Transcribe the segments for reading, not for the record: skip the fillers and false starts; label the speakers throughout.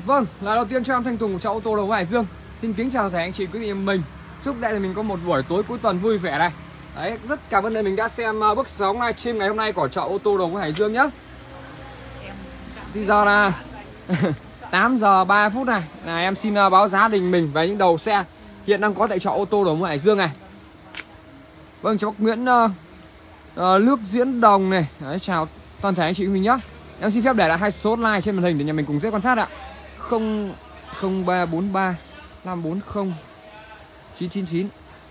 Speaker 1: Vâng, là đầu tiên cho em Thanh Tùng của Chợ Ô Tô Đồng Hải Dương. Xin kính chào tất cả anh chị quý vị mình. Chúc đại là mình có một buổi tối cuối tuần vui vẻ này. Đấy, rất cảm ơn mình đã xem bước sóng livestream ngày hôm nay của Chợ Ô Tô Đồng Hải Dương nhé. Thì giờ là 8 giờ 3 phút này. Là em xin báo giá đình mình về những đầu xe hiện đang có tại Chợ Ô Tô Đồng Hải Dương này. Vâng, cháu bác Nguyễn Lước Diễn Đồng này. Đấy, chào toàn thể anh chị mình nhé. Em xin phép để lại hai số hotline trên màn hình để nhà mình cùng dễ quan sát ạ. 0343 540 999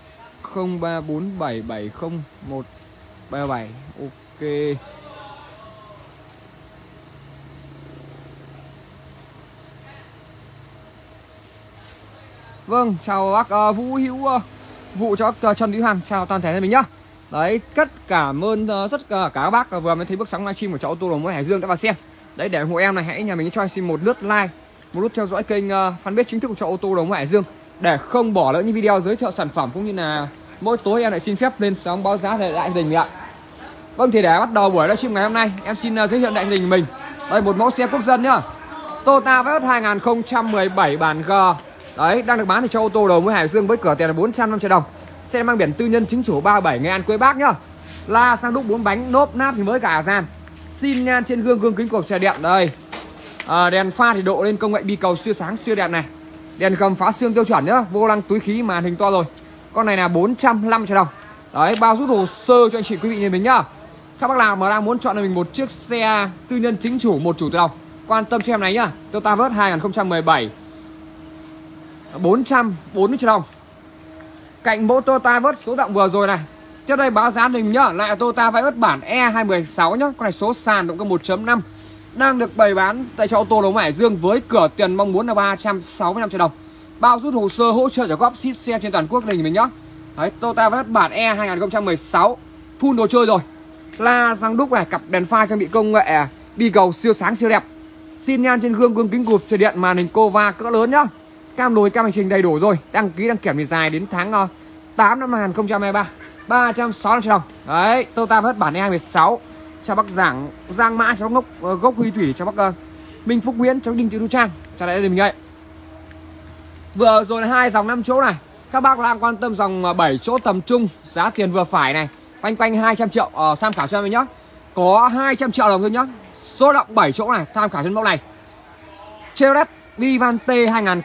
Speaker 1: 034770 Ok. Vâng, chào bác Vũ Hữu Vụ, cho bác Trần Hữu Hằng, chào toàn thể nhà mình nhá. Đấy, rất cảm ơn rất cả các bác vừa mới thấy bước sóng livestream của Chợ Ô Tô Đồng Hải Dương đã vào xem. Đấy, để ủng hộ em này, hãy nhà mình cho xin một lượt like, một lượt theo dõi kênh fanpage chính thức của Chợ Ô Tô Đồng Hải Dương để không bỏ lỡ những video giới thiệu sản phẩm, cũng như là mỗi tối em lại xin phép lên sóng báo giá để đại gia đình ạ. Vâng, thì để bắt đầu buổi livestream ngày hôm nay, em xin giới thiệu đại gia đình mình. Đây, một mẫu xe quốc dân nhá, Toyota Vios 2017 bản G. Đấy, đang được bán tại Chợ Ô Tô Đồng Hải Dương với cửa tiền là 450 triệu đồng. Xe mang biển tư nhân chính chủ 37 Nghệ An Quế Bác nhá. La sang đúc 4 bánh, nốp náp thì mới cả dàn. Xin nhan trên gương kính cộp xe điện đây. Đèn pha thì độ lên công nghệ bi cầu siêu sáng siêu đẹp này. Đèn gầm phá xương tiêu chuẩn nhá, vô lăng túi khí màn hình to rồi. Con này là 450 triệu đồng. Đấy, bao rút hồ sơ cho anh chị quý vị như mình nhá. Các bác nào mà đang muốn chọn cho mình một chiếc xe tư nhân chính chủ một chủ từ đầu, quan tâm cho em này nhá. Toyota Vios 2017 440 triệu đồng. Cạnh mẫu Toyota Vios số động vừa rồi này. Tiếp đây báo giá mình nhá, lại Toyota Vios bản E216 nhá. Con này số sàn động cơ 1.5 đang được bày bán tại Chợ Ô Tô Đồng Hải Dương với cửa tiền mong muốn là 365 triệu đồng. Bao rút hồ sơ hỗ trợ trả góp ship xe trên toàn quốc đình mình nhá. Đấy, Toyota Vios bản E 2016 full đồ chơi rồi. La răng đúc này, cặp đèn pha trang bị công nghệ bi cầu siêu sáng siêu đẹp. Xin nhan trên gương kính cụp xe điện màn hình Cova cỡ lớn nhá. Cam lùi cam hành trình đầy đủ rồi, đăng ký đăng kiểm thì dài đến tháng 8 năm 2023, 360 triệu đồng. Đấy, Toyota Vios bản E216. Chào bác Giang Mã, cháu Gốc Huy Thủy, cháu bác Minh Phúc Nguyễn, cháu Đinh Thị Thu Trang, chào đại đình mình đây. Vừa rồi là hai dòng 5 chỗ này. Các bác đang quan tâm dòng 7 chỗ tầm trung, giá tiền vừa phải này, quanh 200 triệu, tham khảo cho mình nhá. Có 200 triệu đồng thôi nhá. Số động 7 chỗ này, tham khảo trên mẫu này. Chevrolet Vivante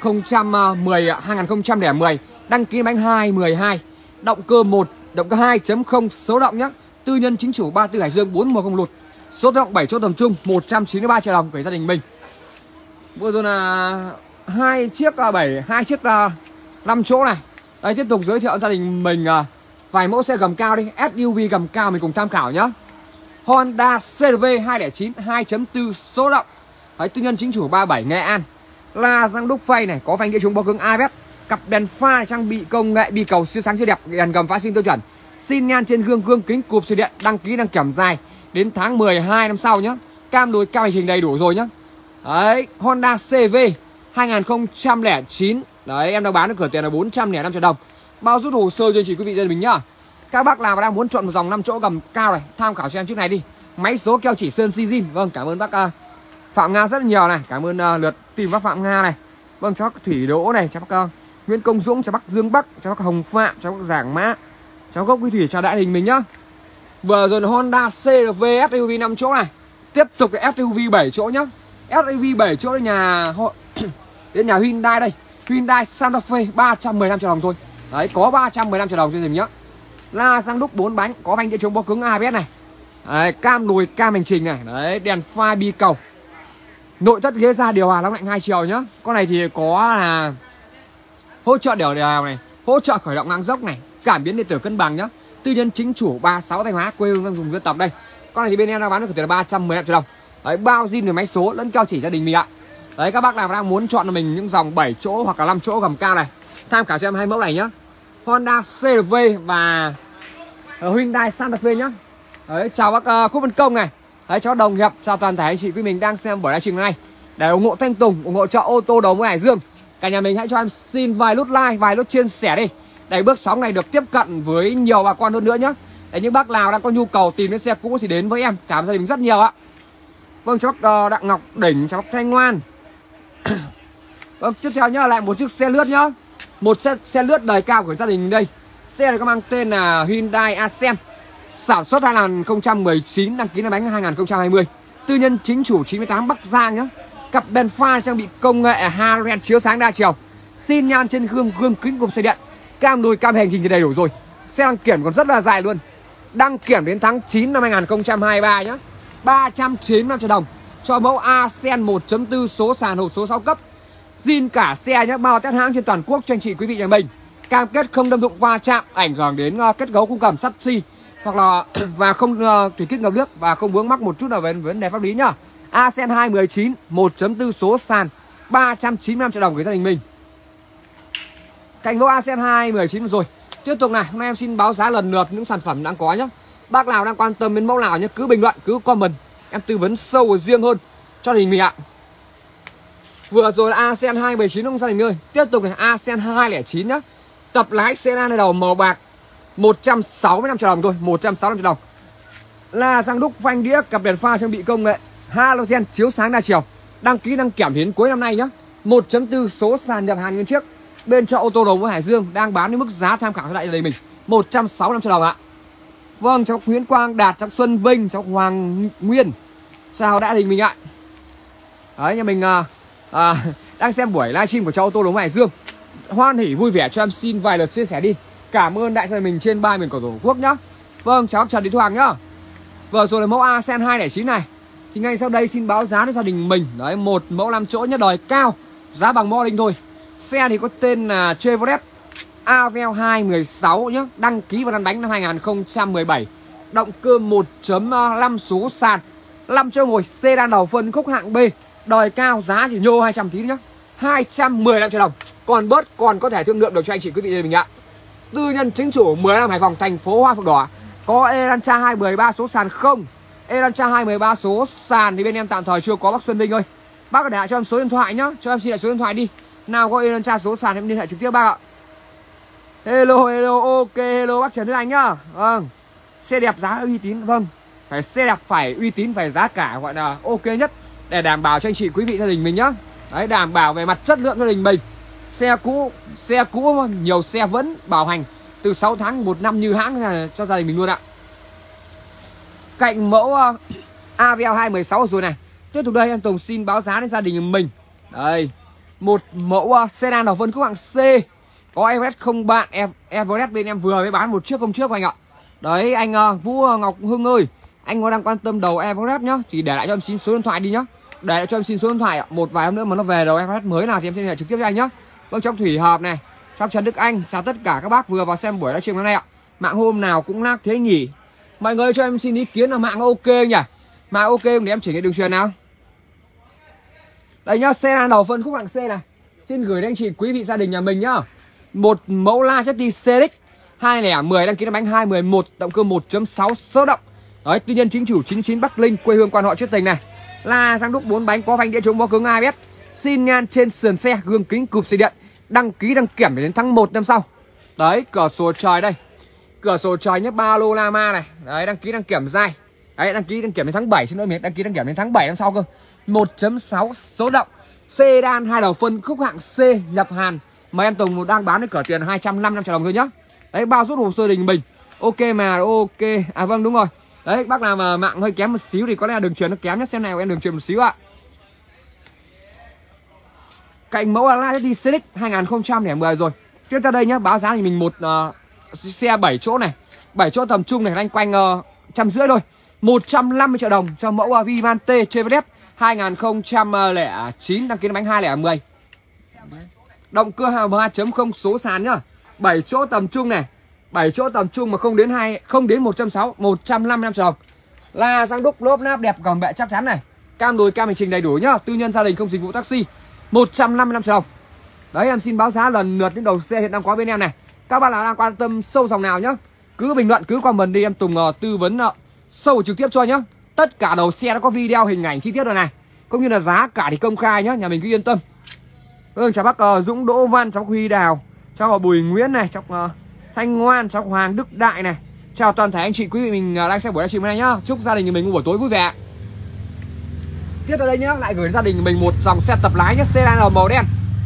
Speaker 1: 2010, đăng ký bánh 212, động cơ 1, động cơ 2.0, số động nhá. Tư nhân chính chủ 34 Hải Dương 410 lụt. Số động 7 chỗ tầm trung 193 triệu đồng của gia đình mình. Vừa rồi là hai chiếc 5 chỗ này. Đây, tiếp tục giới thiệu gia đình mình vài mẫu xe gầm cao đi, SUV gầm cao mình cùng tham khảo nhá. Honda CR-V 209 2.4 số động. Đấy, tư nhân chính chủ 37 Nghệ An. La răng đúc phay này, có phanh đĩa chống bó cứng ABS, cặp đèn pha trang bị công nghệ bi cầu siêu sáng siêu đẹp, đèn gầm phá sinh tiêu chuẩn. Xin nhan trên gương kính cụp xe điện, đăng ký đăng kiểm dài đến tháng 12 năm sau nhá. Cam đùi cam hành trình đầy đủ rồi nhá. Đấy, Honda CV 2009. Đấy, em đang bán được cửa tiền là 405 triệu đồng. Bao rút hồ sơ cho anh chị quý vị gia đình mình nhá. Các bác nào đang muốn chọn một dòng 5 chỗ gầm cao này, tham khảo cho em chiếc này đi. Máy số keo chỉ sơn xi zin. Vâng, cảm ơn bác Phạm Nga rất là nhiều này, cảm ơn lượt tìm bác Phạm Nga này. Vâng, cháu bác Thủy Đỗ này, cháu bác Nguyễn Công Dũng, cháu bác Dương Bắc, cháu bác Hồng Phạm, cháu bác Giảng Mã, cháu Gốc Huy Thủy, chào đại hình mình nhá. Vừa rồi là Honda CR-V SUV 5 chỗ này. Tiếp tục là SUV 7 chỗ nhá. SUV 7 chỗ đến nhà Hyundai đây. Hyundai Santa Fe 315 triệu đồng thôi. Đấy, có 315 triệu đồng cho mình nhá. La răng đúc 4 bánh, có phanh đĩa chống bó cứng ABS này. Đấy, cam lùi cam hành trình này. Đấy, đèn pha bi cầu. Nội thất ghế da điều hòa nóng lạnh 2 chiều nhá. Con này thì có là hỗ trợ điều hòa này, hỗ trợ khởi động ngang dốc này, cảm biến điện tử cân bằng nhá. Tư nhân chính chủ 36 Thanh Hóa, quê hương đang dùng dân tộc đây. Con này thì bên em đang bán được tiền là 315 triệu đồng. Đấy, bao zin về máy số lẫn keo chỉ gia đình mình ạ. Đấy, các bác nào đang muốn chọn cho mình những dòng 7 chỗ hoặc là 5 chỗ gầm cao này, tham khảo cho em hai mẫu này nhá. Honda CR-V và Hyundai Santa Fe nhá. Đấy, chào bác Quốc Văn Công này. Đấy, cháu Đồng Hiệp, chào toàn thể anh chị quý mình đang xem buổi livestream này. Để ủng hộ Thanh Tùng, ủng hộ Chợ Ô Tô Đồng Hải Dương, cả nhà mình hãy cho em xin vài nút like, vài nút chia sẻ đi, để bước sóng này được tiếp cận với nhiều bà con hơn nữa nhá. Để những bác nào đang có nhu cầu tìm đến xe cũ thì đến với em, cảm ơn gia đình rất nhiều ạ. Vâng, cháu bác Đặng Ngọc Đỉnh, cháu bác Thanh Ngoan, Vâng, tiếp theo nhá, lại một chiếc xe lướt nhá. Một xe lướt đời cao của gia đình đây. Xe này có mang tên là Hyundai Accent, sản xuất 2019, đăng ký năm bánh 2020. Tư nhân chính chủ 98 Bắc Giang nhá. Cặp đèn pha trang bị công nghệ HREN chiếu sáng đa chiều. Xin nhan trên gương kính cùng xe điện. Cam đùi cam hành trình thì đầy đủ rồi. Xe đăng kiểm còn rất là dài luôn. Đăng kiểm đến tháng 9 năm 2023 nhá. 395 triệu đồng cho mẫu Accent 1.4 số sàn hộp số 6 cấp. Zin cả xe nhé, bao test hãng trên toàn quốc cho anh chị quý vị nhà mình. Cam kết không đâm đụng va chạm ảnh hưởng đến kết cấu khung cầm sắt xi hoặc là và không thủy kích ngập nước và không vướng mắc một chút nào về vấn đề pháp lý nhá. Accent 219 1.4 số sàn 395 triệu đồng của gia đình mình. Cạnh mẫu Accent 219 rồi. Tiếp tục này, hôm nay em xin báo giá lần lượt những sản phẩm đang có nhé. Bác nào đang quan tâm đến mẫu nào nhé, cứ bình luận, cứ comment, em tư vấn sâu và riêng hơn cho gia đình mình ạ. Vừa rồi là Accent 219 ông gia đình ơi. Tiếp tục là Accent 209 nhá. Tập lái sedan này đầu màu bạc 165 triệu đồng thôi, 165 triệu đồng. Là răng đúc phanh đĩa, cặp đèn pha trang bị công nghệ halogen chiếu sáng đa chiều. Đăng ký đăng kiểm đến cuối năm nay nhá. 1.4 số sàn nhập hàng nguyên chiếc. Bên chợ ô tô Đồng với Hải Dương đang bán với mức giá tham khảo cho đại gia đình mình 165 triệu đồng ạ. Vâng, cháu Nguyễn Quang Đạt, cháu Xuân Vinh, cháu Hoàng Nguyên. Chào đại gia đình mình ạ. Đấy, nhà mình đang xem buổi livestream của cháu ô tô Đồng Hải Dương. Hoan hỉ vui vẻ cho em xin vài lượt chia sẻ đi. Cảm ơn đại gia đình mình trên 3 miền tổ quốc nhá. Vâng, cháu Trần Thị Thu Hằng nhá. Vừa rồi là mẫu Accent 209 này. Thì ngay sau đây xin báo giá cho gia đình mình. Đấy, một mẫu 5 chỗ nhất đời cao, giá bằng modeling thôi. Xe thì có tên là Chevrolet Aveo 216 nhá, đăng ký và lăn bánh năm 2017. Động cơ 1.5 số sàn, 5 chỗ ngồi, sedan đầu phân khúc hạng B, đời cao, giá chỉ nhô 200 tí nhá. 215 triệu đồng. Còn bớt còn có thể thương lượng được cho anh chị quý vị mình ạ. Tư nhân chính chủ 15 Hải Phòng, thành phố Hoa Phượng Đỏ. Có Elantra 213 số sàn không? Elantra 213 số sàn thì bên em tạm thời chưa có bác Xuân Vinh ơi. Bác có để lại cho em số điện thoại nhá, cho em xin lại số điện thoại đi. Nào có Elantra số sàn em liên hệ trực tiếp bác ạ. Hello, hello, ok, hello bác Trần Đức Anh nhá. Vâng, xe đẹp giá uy tín, vâng. Phải xe đẹp, phải uy tín, phải giá cả gọi là ok nhất để đảm bảo cho anh chị quý vị gia đình mình nhá. Đấy, đảm bảo về mặt chất lượng gia đình mình. Xe cũ nhiều xe vẫn bảo hành từ 6 tháng 1 năm như hãng cho gia đình mình luôn ạ. Cạnh mẫu Aveo 216 rồi này. Tiếp tục đây em Tùng xin báo giá đến gia đình mình. Đây, một mẫu sedan đầu phân khúc hạng C. Có Everest không bạn, Everest bên em vừa mới bán một chiếc hôm trước anh ạ. Đấy anh Vũ Ngọc Hưng ơi, anh có đang quan tâm đầu Everest nhá, thì để lại cho em xin số điện thoại đi nhá. Để lại cho em xin số điện thoại ạ. Một vài hôm nữa mà nó về đầu Everest mới nào thì em sẽ liên hệ trực tiếp cho anh nhá. Vâng, trong Thủy Hợp này, trong Trần Đức Anh, chào tất cả các bác vừa vào xem buổi livestream hôm nay ạ. Mạng hôm nào cũng lag thế nhỉ? Mọi người cho em xin ý kiến là mạng ok nhỉ? Mạng ok để em chỉnh cái đường truyền nào. Đây nhá, sedan đầu phân khúc hạng C này. Xin gửi đến anh chị quý vị gia đình nhà mình nhá. Một mẫu Lacetti CX 2010 đăng ký năm bánh 211, động cơ 1.6 số động. Đấy, tư nhân chính chủ 99 Bắc Linh, quê hương quan họ Chiết Tình này. Là răng đúc 4 bánh, có phanh đĩa chống bó cứng ABS. Xin nhan trên sườn xe, gương kính cụp xe điện. Đăng ký đăng kiểm đến tháng 1 năm sau. Đấy, cửa sổ trời đây. Cửa sổ trời nhé, ba lô Lama này. Đấy, đăng ký đăng kiểm dai. Đấy, đăng ký đăng kiểm đến tháng 7, xin lỗi mình, đăng ký đăng kiểm đến tháng 7 năm sau cơ. 1.6 số động. Sedan hai đầu phân khúc hạng C nhập Hàn. Mà em Tùng đang bán với cửa tiền 255 triệu đồng thôi nhá. Đấy, bao suất hồ sơ đình mình. Ok mà, ok. À vâng, đúng rồi. Đấy, bác nào mà mạng hơi kém một xíu thì có lẽ là đường truyền nó kém nhất. Xem này của em đường truyền một xíu ạ. Cạnh mẫu Lacetti CX 2010 rồi. Tiếp theo đây nhá, báo giá thì mình một xe 7 chỗ này. 7 chỗ tầm trung này, loanh quanh 150 thôi. 150 triệu đồng cho mẫu Vivante Chevrolet 2009 đăng ký bánh 2010. Động cơ 3.0 số sàn nhá. 7 chỗ tầm trung này. 7 chỗ tầm trung mà không đến 160, 155 triệu đồng. Là răng đúc lốp náp đẹp gầm bệ chắc chắn này. Cam đùi cam hành trình đầy đủ nhá. Tư nhân gia đình không dịch vụ taxi. 155 triệu đồng. Đấy, em xin báo giá lần lượt những đầu xe hiện đang có bên em này. Các bạn nào đang quan tâm sâu dòng nào nhá, cứ bình luận, cứ comment đi, em Tùng tư vấn sâu trực tiếp cho nhá. Tất cả đầu xe đã có video hình ảnh chi tiết rồi này, cũng như là giá cả thì công khai nhá, nhà mình cứ yên tâm. Vâng, chào bác Dũng Đỗ Văn, cháu Huy Đào, cháu Bùi Nguyễn này, cháu Thanh Ngoan, cháu Hoàng Đức Đại này. Chào toàn thể anh chị quý vị mình đang xem buổi livestream hôm nay nhá. Chúc gia đình mình một buổi tối vui vẻ. Tiếp tới đây nhá, lại gửi đến gia đình mình một dòng xe tập lái nhá, sedan màu đen.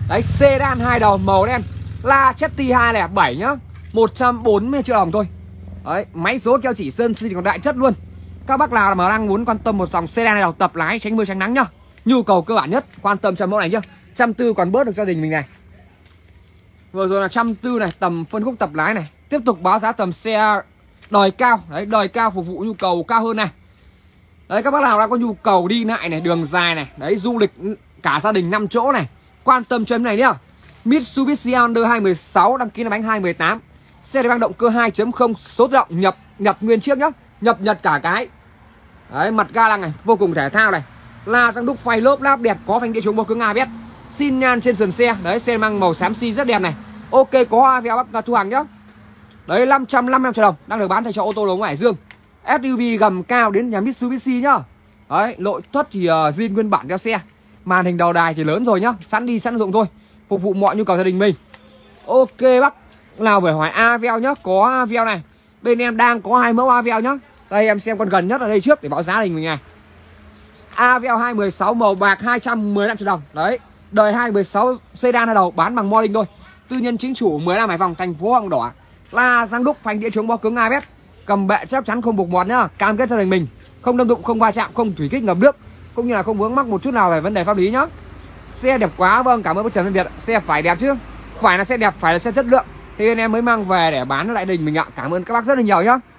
Speaker 1: Đấy, sedan 2 đầu màu đen, La Chetty 207 nhá, 140 triệu đồng thôi. Đấy, máy số keo chỉ sơn xi còn đại chất luôn. Các bác nào mà đang muốn quan tâm một dòng sedan này đầu tập lái tránh mưa tránh nắng nhá, nhu cầu cơ bản nhất quan tâm cho mẫu này nhá. 140 còn bớt được gia đình mình này. Vừa rồi là 140 này, tầm phân khúc tập lái này. Tiếp tục báo giá tầm xe đời cao. Đấy, đời cao phục vụ nhu cầu cao hơn này. Đấy, các bác nào đang có nhu cầu đi lại này, đường dài này, đấy, du lịch cả gia đình 5 chỗ này, quan tâm cho em này nhá. Mitsubishi Outlander 2016, đăng ký là bánh 2018. Xe này bằng động cơ 2.0, số tự động nhập nguyên chiếc nhá, nhập nhật cả cái. Đấy, mặt ga lăng này vô cùng thể thao này. La răng đúc phay lốp láp đẹp, có phanh đĩa chống bô cứng ABS. Xin nhan trên sườn xe. Đấy, xe mang màu xám xi rất đẹp này. Ok, có hoa véo bác thu hàng nhá. Đấy, 555 triệu đồng đang được bán tại cho ô tô Long Hải Dương. SUV gầm cao đến nhà Mitsubishi nhá. Đấy, nội thất thì zin nguyên bản theo xe. Màn hình đầu đài thì lớn rồi nhá, sẵn đi sẵn dụng thôi, phục vụ mọi nhu cầu gia đình mình. Ok bác nào phải hỏi Aveo nhá, có Aveo này. Bên em đang có 2 mẫu Aveo nhá. Đây em xem con gần nhất ở đây trước để báo giá đình mình này. Aveo 216 màu bạc 215 triệu đồng. Đấy, đời 216 sedan đầu bán bằng modding thôi. Tư nhân chính chủ 15 Hải Phòng, thành phố Hoàng Đỏ. La răng đúc, phanh đĩa chống bó cứng ABS. Cầm bệ chắc chắn không bục mọt nhá, cam kết gia đình mình không đâm đụng, không va chạm, không thủy kích ngập nước, cũng như là không vướng mắc một chút nào về vấn đề pháp lý nhá. Xe đẹp quá. Vâng, cảm ơn bác Trần Văn Việt. Xe phải đẹp chứ, phải là xe đẹp, phải là xe chất lượng thì anh em mới mang về để bán lại đình mình ạ. Cảm ơn các bác rất là nhiều nhá.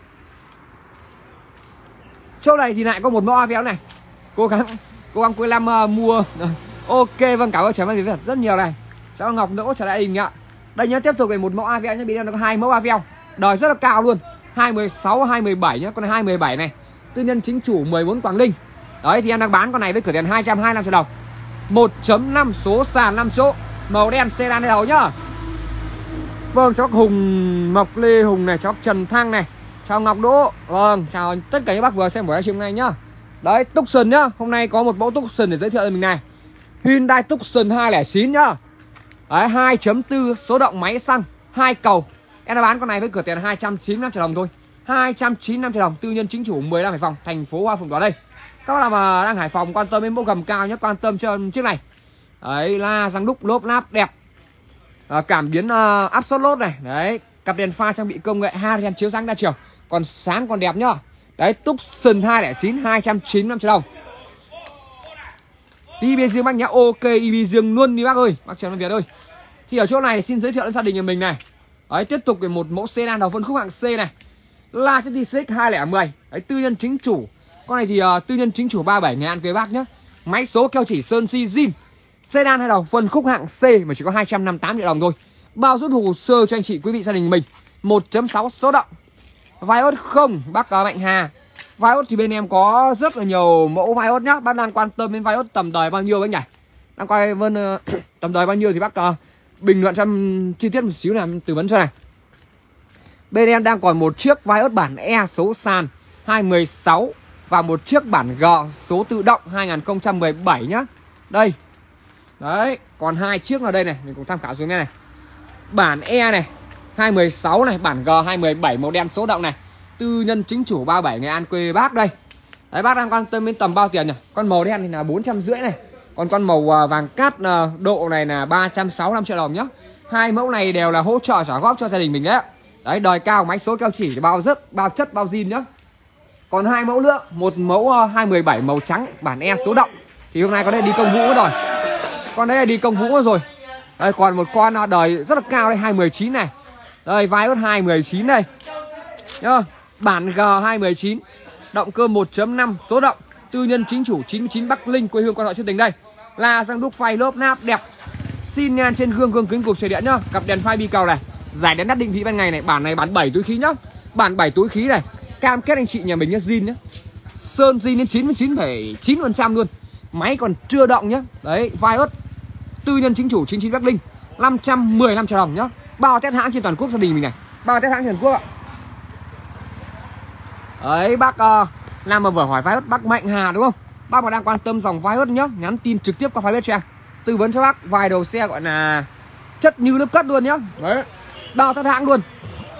Speaker 1: Chỗ này thì lại có một mẫu Aveo này, cố gắng cuối năm mua. Ok, vâng, cảm ơn Trần Văn Việt rất nhiều này. Cháu Ngọc nữa trở lại đình ạ. Đây nhá, tiếp tục về một mẫu Aveo nhá. Bên em nó có 2 mẫu Aveo đời rất là cao luôn, 216 217 nhá. Con này 217 này, tư nhân chính chủ 14 Quảng Ninh. Đấy, thì em đang bán con này với cửa tiền 225 triệu đồng. 1.5 số sàn 5 chỗ, màu đen, sedan đầu nhá. Vâng, cháu Hùng Mộc Lê Hùng này, cháu Trần Thăng này, chào Ngọc Đỗ. Vâng, chào tất cả các bác vừa xem buổi livestream này nhá. Đấy, Tucson nhá, hôm nay có một mẫu Tucson để giới thiệu cho mình này. Hyundai Tucson 209 nhá. Đấy, 2.4 số động, máy xăng 2 cầu. Em đã bán con này với cửa tiền 295 triệu đồng thôi. 295 triệu đồng, tư nhân chính chủ 15 Hải Phòng, thành phố Hoa Phượng đó đây. Các bác nào mà đang Hải Phòng quan tâm đến mẫu gầm cao nhé, quan tâm cho chiếc này. Đấy, la răng đúc lốp láp đẹp, cảm biến áp suất lốp này. Đấy, cặp đèn pha trang bị công nghệ halogen chiếu sáng đa chiều, còn sáng còn đẹp nhá. Đấy, Tucson 209 295 triệu đồng. EB riêng bác nhá. Ok, EB riêng luôn đi bác ơi, bác Trần Văn Việt ơi. Thì ở chỗ này xin giới thiệu đến gia đình nhà mình này. Đấy, tiếp tục về một mẫu sedan đầu phân khúc hạng C này, La Chetty CX 2010. Đấy, tư nhân chính chủ. Con này thì tư nhân chính chủ 37 Nghệ An về bác nhá. Máy số keo chỉ sơn xi zin. Sedan hai đầu phân khúc hạng C mà chỉ có 258 triệu đồng thôi. Bao rút hồ sơ cho anh chị quý vị gia đình mình. 1.6 số động. Vios không, bác Mạnh Hà. Vios thì bên em có rất là nhiều mẫu Vios nhá. Bác đang quan tâm đến Vios tầm đời bao nhiêu anh nhỉ? Đang quay vân tầm đời bao nhiêu thì bác bình luận cho chi tiết một xíu là tư vấn cho này. Bên em đang còn một chiếc Vios bản E số sàn 216 và một chiếc bản G số tự động 2017 nhá. Đây. Đấy, còn 2 chiếc vào đây này, mình cùng tham khảo xuống này. Bản E này, 216 này, bản G 217 màu đen số động này. Tư nhân chính chủ 37 Nghệ An quê bác đây. Đấy, bác đang quan tâm đến tầm bao tiền nhỉ? Con màu đen thì là 450 này. Còn con màu vàng cát độ này là 365 triệu đồng nhá. Hai mẫu này đều là hỗ trợ trả góp cho gia đình mình đấy. Đấy, đời cao, máy số keo chỉ, bao chất, bao zin nhá. Còn 2 mẫu nữa, một mẫu 217 màu trắng bản E số động thì hôm nay có đây đi công vũ rồi. Con đấy là đi công vũ rồi. Đây, còn một con đời rất là cao đây, 219 này. Đây, Vios 219 đây. Nhá, bản G 219, động cơ 1.5 số động, tư nhân chính chủ 99 Bắc Linh, quê hương con họ trên tỉnh đây. La răng đúc phay lốp nap đẹp. Xin nhan trên gương kính cục trời điện nhá. Cặp đèn phay bi cầu này, giải đèn đắt định vị ban ngày này. Bản này bán 7 túi khí nhá. Bản 7 túi khí này, cam kết anh chị nhà mình nhá, zin nhá. Sơn zin đến 99,9% luôn. Máy còn chưa động nhá. Đấy, Vios tư nhân chính chủ 99 Bắc Linh, 515 triệu đồng nhá. Bao test hãng trên toàn quốc gia đình mình này. Bao test hãng trên toàn quốc ạ. Đấy, bác Nam mà vừa hỏi Vios, bác Mạnh Hà đúng không? Bác mà đang quan tâm dòng Vios nhá, nhắn tin trực tiếp qua fanpage cho em, tư vấn cho bác vài đầu xe gọi là chất như nước cất luôn nhá. Đấy, bao test hãng luôn.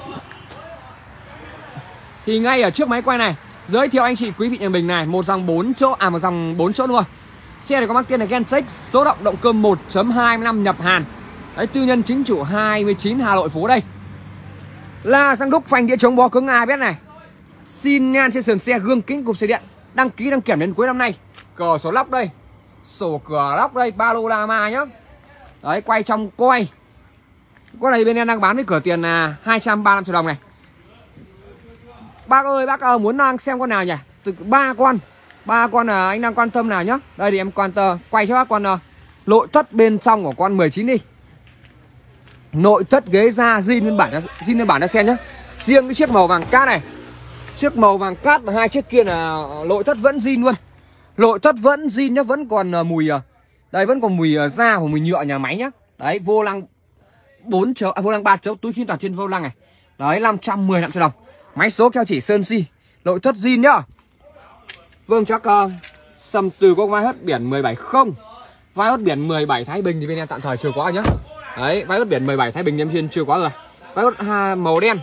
Speaker 1: Thì ngay ở trước máy quay này giới thiệu anh chị quý vị nhà mình này, một dòng 4 chỗ, một dòng 4 chỗ luôn. Xe này có mắc tên là Gentex, số động cơ 1.25 nhập Hàn. Đấy, tư nhân chính chủ 29 Hà Nội phố đây. La xăng đúc, phanh đĩa chống bó cứng ABS này. Xin nhan trên sườn xe, gương kính cụp xe điện. Đăng ký đăng kiểm đến cuối năm nay. Cửa sổ lóc đây, sổ cửa lóc đây, ba lô Lama nhá. Đấy, quay trong quay. Con này bên em đang bán với cửa tiền là 235 triệu đồng này. Bác ơi, bác muốn đang xem con nào nhỉ? Từ ba con là anh đang quan tâm nào nhá. Đây thì em quay cho bác con nội thất bên trong của con 19 đi. Nội thất ghế da zin nguyên bản ra xem nhá. Riêng cái chiếc màu vàng cát này, chiếc màu vàng cát và hai chiếc kia là nội thất vẫn zin luôn. Nội thất vẫn zin nhá, vẫn còn mùi đây, vẫn còn mùi da và mùi nhựa nhà máy nhá. Đấy, vô lăng 4 chấu, vô lăng 3 chấu, túi khiên toàn trên vô lăng này. Đấy, 515 triệu đồng. Máy số keo chỉ sơn si, nội thất zin nhá. Vâng, chắc sầm từ có vai hất biển 17 không. Vai hất biển 17 Thái Bình thì bên em tạm thời chưa có nhá. Đấy, vai hất biển 17 Thái Bình em trên chưa có rồi. Vai hất màu đen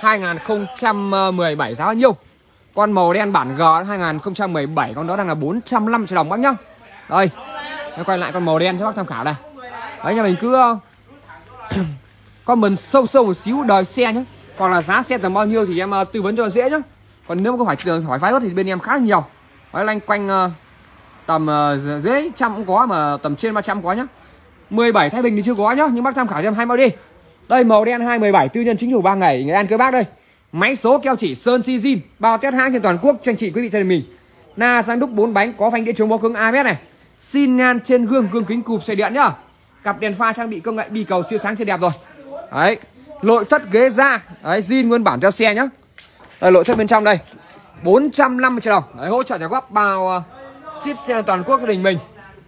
Speaker 1: 2017 giá bao nhiêu? Con màu đen bản G 2017 con đó đang là 450 triệu đồng bác nhá. Đây, quay lại con màu đen cho bác tham khảo đây. Đấy, nhà mình cứ comment sâu một xíu đời xe nhé, hoặc là giá xe tầm bao nhiêu thì em tư vấn cho dễ nhá. Còn nếu mà có hỏi phái thì bên em khá là nhiều. Đấy, loanh quanh tầm dưới trăm cũng có, mà tầm trên 300 có nhá. 17 Thái Bình thì chưa có nhá, nhưng bác tham khảo cho em 2 màu đi. Đây, màu đen 217 tư nhân chính chủ 3 ngày, người ăn cơ bác đây. Máy số keo chỉ sơn si zin, bao test hãng trên toàn quốc cho anh chị quý vị gia đình mình. Na sang đúc 4 bánh, có phanh đĩa chống bó cứng ABS này. Xin nhan trên gương kính cụp xe điện nhá. Cặp đèn pha trang bị công nghệ bi cầu siêu sáng siêu đẹp rồi. Đấy, nội thất ghế da, đấy, zin nguyên bản theo xe nhá. Đây, nội thất bên trong đây 450 triệu đồng. Đấy, hỗ trợ trả góp bao ship xe toàn quốc gia đình mình.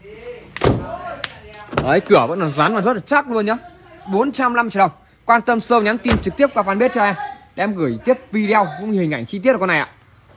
Speaker 1: Đấy, cửa vẫn là dán và rất là chắc luôn nhá. 450 triệu đồng. Quan tâm sâu nhắn tin trực tiếp qua fanpage cho em, để em gửi tiếp video cũng như hình ảnh chi tiết của con này ạ.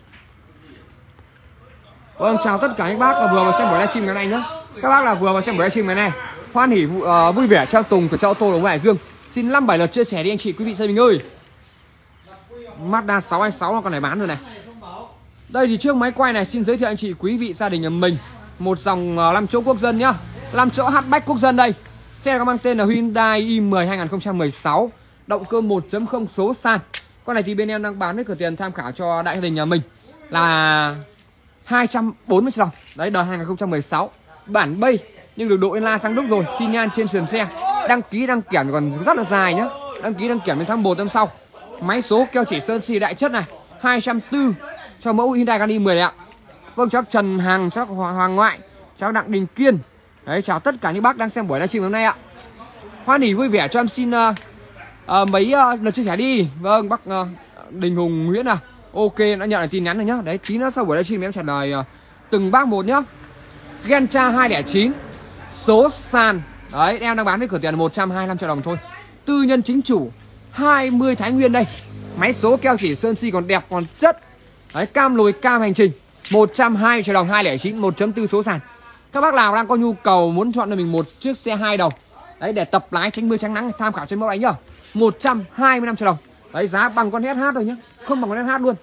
Speaker 1: Vâng, chào tất cả các bác là vừa vào xem buổi livestream ngày nay nhé. Các bác là vừa vào xem buổi livestream ngày nay. Hoan hỉ vui vẻ Trang Tùng của Châu Tô đồng Hải Dương. Xin 57 lượt chia sẻ đi anh chị quý vị gia đình ơi. Mazda 626 là con này bán rồi này. Đây thì trước máy quay này xin giới thiệu anh chị quý vị gia đình nhà mình một dòng 5 chỗ quốc dân nhá. 5 chỗ hatchback quốc dân đây. Xe có mang tên là Hyundai i10 2016, động cơ 1.0 số sàn. Con này thì bên em đang bán với cửa tiền tham khảo cho đại gia đình nhà mình là 240 triệu đồng. Đấy, đời 2016, bản bay nhưng được độ la sang đúc rồi, xi nhan trên sườn xe. Đăng ký đăng kiểm còn rất là dài nhá. Đăng ký đăng kiểm đến tháng 1 năm sau. Máy số keo chỉ sơn xi đại chất này, 240 cho mẫu Hyundai Grand i10 này ạ. Vâng, cháu Trần Hằng, cháu Hoàng Ngoại, cháu Đặng Đình Kiên. Đấy, chào tất cả những bác đang xem buổi livestream hôm nay ạ. Hoan hỉ vui vẻ cho em xin mấy lượt chia sẻ đi. Vâng, bác Đình Hùng Nguyễn à. Ok, đã nhận được tin nhắn rồi nhá. Đấy, tí nữa sau buổi livestream em trả lời từng bác một nhá. Gentra 209 số sàn. Đấy, em đang bán với cửa tiền 125 triệu đồng thôi. Tư nhân chính chủ 20 Thái Nguyên đây. Máy số keo chỉ sơn si còn đẹp còn chất. Đấy, cam lùi cam hành trình 120 triệu đồng 209 1.4 số sàn. Các bác nào đang có nhu cầu muốn chọn cho mình một chiếc xe 2 đầu đấy để tập lái tránh mưa tránh nắng, tham khảo trên mẫu đánh nhá. 125 triệu đồng. Đấy, giá bằng con SH thôi nhá, không bằng con SH luôn.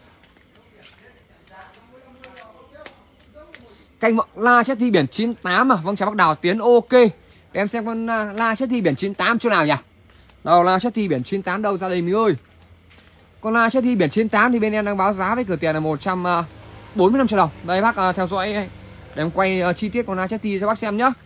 Speaker 1: Canh La Chetty biển 98 mà. Vâng, chào bác Đào Tiến. Ok, để em xem con La Chetty biển 98 chỗ nào nhỉ? Đâu, La Chetty biển 98 đâu gia đình mình ơi. Con La Chetty biển 98 thì bên em đang báo giá với cửa tiền là 145 triệu đồng. Đây bác theo dõi để em quay chi tiết con La Chetty cho bác xem nhá.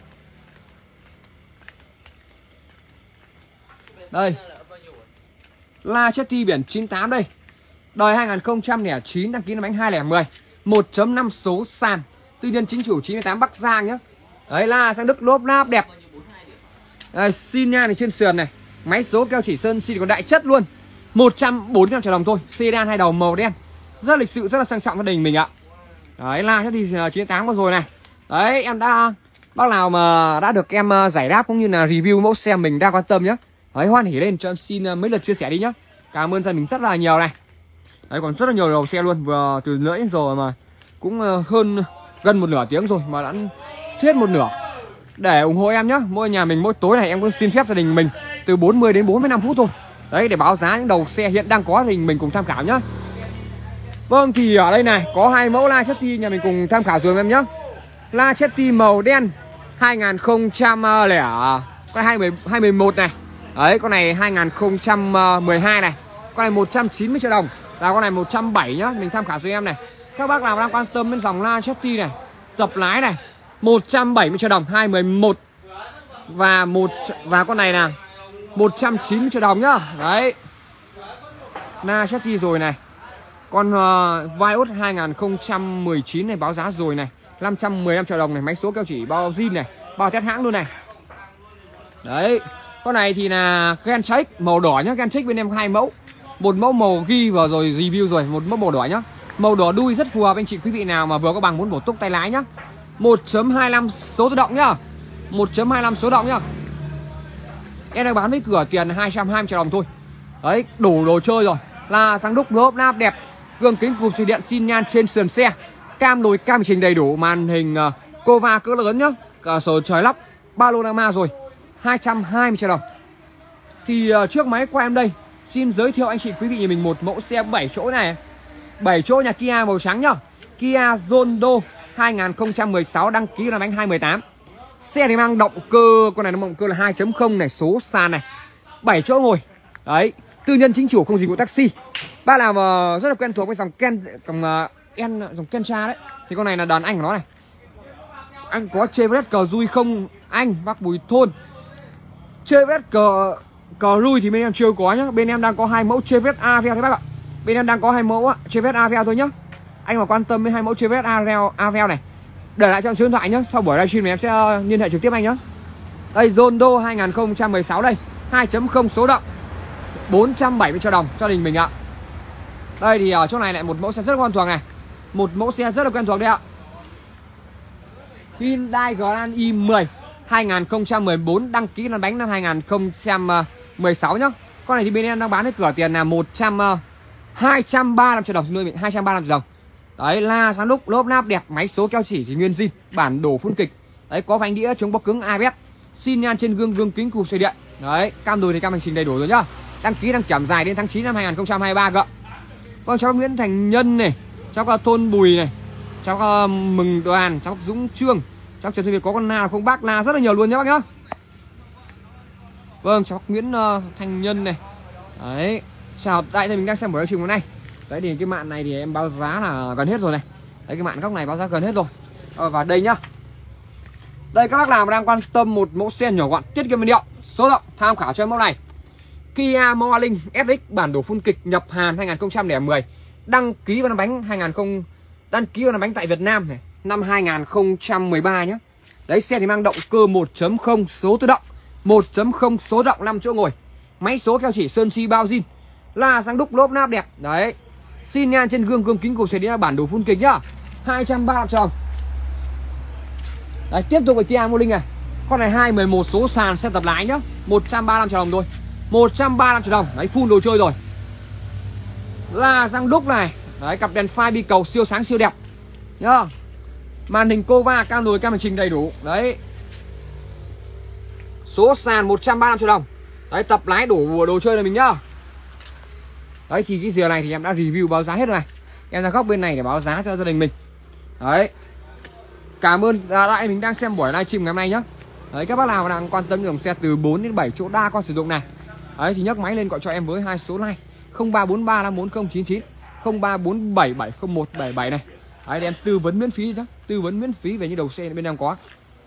Speaker 1: Đây, La Chetty biển 98 đây. Đời 2009, đăng ký năm bánh 2010, 1.5 số sàn. Tư nhân chính chủ 98 Bắc Giang nhá. Đấy, la sang Đức lốp láp đẹp. Đây, xin nha này trên sườn này. Máy số keo chỉ sơn xin còn đại chất luôn. 145 triệu đồng thôi. Sedan 2 đầu màu đen. Rất lịch sự, rất là sang trọng gia đình mình ạ. Đấy, La Chetty 98 có rồi này. Đấy, em đã bác nào mà đã được em giải đáp cũng như là review mẫu xe mình đang quan tâm nhá. Đấy, hoan hỉ lên cho em xin mấy lượt chia sẻ đi nhá. Cảm ơn gia mình rất là nhiều này. Đấy, còn rất là nhiều đầu xe luôn. Vừa từ nãy rồi mà cũng hơn gần một nửa tiếng rồi mà đã chết một nửa. Để ủng hộ em nhá. Mỗi nhà mình mỗi tối này em cũng xin phép gia đình mình từ 40 đến 45 phút thôi. Đấy, để báo giá những đầu xe hiện đang có thì mình cùng tham khảo nhá. Vâng, thì ở đây này có hai mẫu La Chetty nhà mình cùng tham khảo rồi em nhá. Lachetti màu đen 2011 này. Đấy, con này 2012 này. Con này 190 triệu đồng. Và con này 170 nhá, mình tham khảo cho em này. Các bác nào đang quan tâm đến dòng Lachetti này, tập lái này, 170 triệu đồng 2011. Và con này là 190 triệu đồng nhá. Đấy. Lachetti rồi này. Con Vios 2019 này báo giá rồi này, 515 triệu đồng này, máy số keo chỉ bao zin này, bao test hãng luôn này. Đấy. Con này thì là Gentrix màu đỏ nhá, Gentrix bên em hai mẫu. Một mẫu màu ghi vào rồi review rồi, một mẫu màu đỏ nhá. Màu đỏ đuôi rất phù hợp anh chị quý vị nào mà vừa có bằng muốn bổ túc tay lái nhá. 1.25 số tự động nhá. 1.25 số động nhá. Em đang bán với cửa tiền 220 triệu đồng thôi. Đấy, đủ đồ chơi rồi. Là sáng đúc lốp láp đẹp, gương kính cụp dây điện xin nhan trên sườn xe, cam lồi cam trình đầy đủ, màn hình Cova cỡ lớn nhá, cả sổ trời lắp panorama rồi, 220 triệu đồng. Thì trước máy của em đây xin giới thiệu anh chị quý vị nhà mình một mẫu xe 7 chỗ này. 7 chỗ nhà Kia màu trắng nhá. Kia Rondo 2016 đăng ký là bánh 218. Xe thì mang động cơ, con này nó động cơ là 2.0 này, số sàn này, 7 chỗ ngồi. Đấy, tư nhân chính chủ không dịch vụ taxi. Bác nào mà rất là quen thuộc với dòng dòng Kentra đấy thì con này là đàn anh của nó này. Anh có Chevrolet cờ rui không anh bác Bùi Thôn? Chevrolet cờ rui thì bên em chưa có nhá. Bên em đang có hai mẫu Chevrolet Aveo đấy bác ạ. Bên em đang có hai mẫu Chevrolet Aveo thôi nhá. Anh mà quan tâm với hai mẫu Chevrolet Aveo này, để lại cho số điện thoại nhá. Sau buổi livestream này em sẽ liên hệ trực tiếp anh nhá. Đây Rondo 2016 đây, 2.0 số động, 470 triệu đồng cho đình mình ạ. Đây thì ở chỗ này lại một mẫu xe rất quen thuộc này. Một mẫu xe rất là quen thuộc đây ạ. Hyundai Grand i10 2014 đăng ký lăn bánh năm 2016 nhá. Con này thì bên em đang bán với cửa tiền là 235 triệu đồng nuôi mình, 235 triệu đồng. Đấy, la sáng đúc lốp láp đẹp, máy số keo chỉ thì nguyên zin, bản đồ phun kịch. Đấy, có phanh đĩa chống bóc cứng ABS, xin nhan trên gương kính cụp sợi điện. Đấy, cam đùi thì cam hành trình đầy đủ rồi nhá. Đăng ký đăng kiểm dài đến tháng 9 năm 2023 cơ. Con cháu Nguyễn Thành Nhân này, cháu Thôn Bùi này, cháu Mừng Đoàn, cháu Dũng Trương, cháu Trần Thị Việt có con nào không bác là rất là nhiều luôn nhá bác nhá. Vâng, cháu Nguyễn Thành Nhân này. Đấy, chào đại thì mình đang xem buổi livestream hôm nay. Đấy thì cái mạn này thì em báo giá là gần hết rồi này. Đấy, cái mạn góc này báo giá gần hết rồi. Và đây nhá. Đây các bác nào mà đang quan tâm một mẫu xe nhỏ gọn, tiết kiệm nhiên liệu, số động tham khảo cho em mẫu này. Kia Morning SX bản đồ phun kịch nhập Hàn 2010, đăng ký vào bánh đăng ký vào bánh tại Việt Nam này, năm 2013 nhá. Đấy, xe thì mang động cơ 1.0 số tự động, 1.0 số động 5 chỗ ngồi, máy số keo chỉ sơn chi bao zin, la sáng đúc lốp náp đẹp. Đấy, xin nhan trên gương kính cụp sợi điện bản đồ phun kịch nhá, 235 triệu đồng. Đấy, tiếp tục với Kia Morning này. Con này 211 số sàn xe tập lái nhá, 135 triệu đồng thôi. 135 triệu đồng. Đấy, full đồ chơi rồi. La răng đúc này. Đấy, cặp đèn pha bi cầu siêu sáng siêu đẹp nhá. Màn hình Cova, cam lùi cam hành trình đầy đủ. Đấy, số sàn 135 triệu đồng. Đấy, tập lái đủ đồ chơi này mình nhá. Đấy, thì cái dìa này thì em đã review báo giá hết rồi này. Em ra góc bên này để báo giá cho gia đình mình. Đấy, cảm ơn lại mình đang xem buổi livestream ngày hôm nay nhá. Đấy, các bác nào đang quan tâm dòng xe từ 4 đến 7 chỗ đa con sử dụng này. Đấy, thì nhấc máy lên gọi cho em với hai số này 0343540099, 0347701777 này. Đấy, để em tư vấn miễn phí đó, tư vấn miễn phí về những đầu xe bên em có.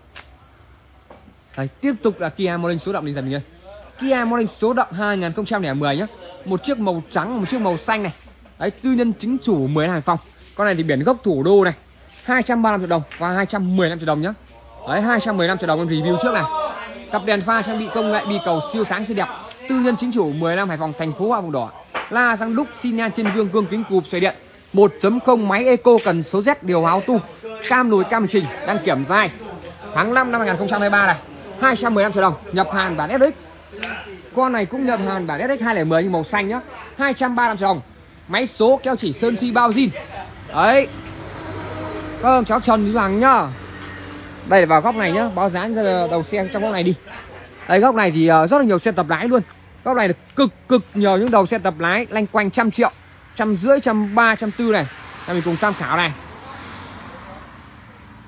Speaker 1: Đấy, tiếp tục là Kia Morning số động đình dần nhá. Kia Morning số động 2010 nhá. Một chiếc màu trắng, một chiếc màu xanh này. Đấy, tư nhân chính chủ 10 Hải Phòng. Con này thì biển gốc thủ đô này, 235 triệu đồng và 215 triệu đồng nhá. Đấy, 215 triệu đồng em review trước này. Cặp đèn pha trang bị công nghệ bi cầu siêu sáng siêu đẹp, tư nhân chính chủ 15 Hải Phòng, thành phố Hoa Vùng Đỏ. La răng đúc xin nhan trên gương kính cụp sợi điện, 1.0 máy eco cần số Z điều áo tu, cam lùi cam trình, đăng kiểm dài tháng 5 năm 2023 này, 215 triệu đồng, nhập Hàn bản SX. Con này cũng nhập Hàn bản SX 210 nhưng màu xanh nhá, 235 triệu đồng. Máy số keo chỉ sơn si bao zin. Đấy, vâng, cháu Trần Duy Hoàng nhá. Đây là vào góc này nhá, báo giá đầu xe trong góc này đi. Đây, góc này thì rất là nhiều xe tập lái luôn. Góc này là cực nhiều những đầu xe tập lái lanh quanh 100 triệu, 150, 130, 140 này. Để mình cùng tham khảo này.